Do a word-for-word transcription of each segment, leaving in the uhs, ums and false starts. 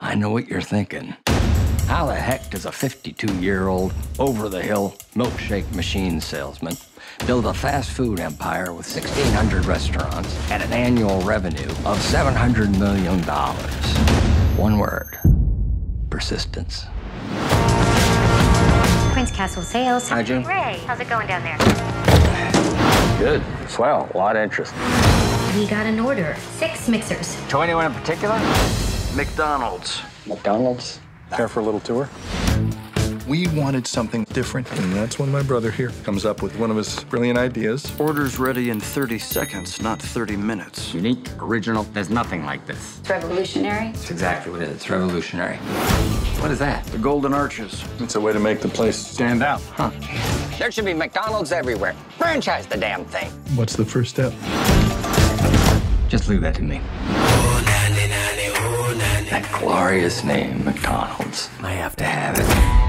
I know what you're thinking. How the heck does a fifty-two-year-old, over-the-hill milkshake machine salesman build a fast food empire with sixteen hundred restaurants at an annual revenue of seven hundred million dollars? One word: persistence. Prince Castle Sales. Hi, Jim. Ray, how's it going down there? Good. Swell. A lot of interest. We got an order. Six mixers. To anyone in particular? McDonald's. McDonald's? Care for a little tour? We wanted something different, and that's when my brother here comes up with one of his brilliant ideas. Order's ready in thirty seconds, not thirty minutes. Unique, original. There's nothing like this. It's revolutionary. It's exactly what it is. It's revolutionary. What is that? The Golden Arches. It's a way to make the place stand out. Huh. There should be McDonald's everywhere. Franchise the damn thing. What's the first step? Just leave that to me. That glorious name, McDonald's. I have to have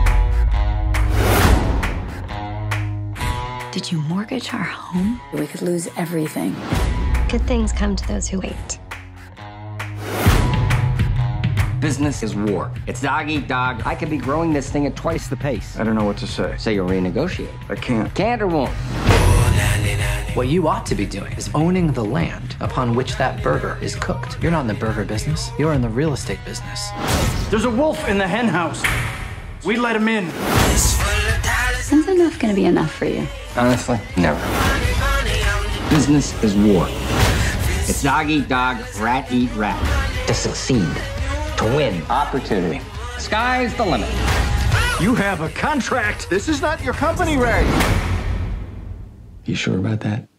it. Did you mortgage our home? We could lose everything. Good things come to those who wait. Business is war. It's dog eat dog. I could be growing this thing at twice the pace. I don't know what to say. Say you'll renegotiate. I can't. Can't or won't? What you ought to be doing is owning the land upon which that burger is cooked. You're not in the burger business. You're in the real estate business. There's a wolf in the hen house. We let him in. Isn't enough gonna be enough for you? Honestly, never. Business is war. It's dog eat dog, rat eat rat. To succeed, to win, opportunity. Sky's the limit. You have a contract. This is not your company, Ray. You sure about that?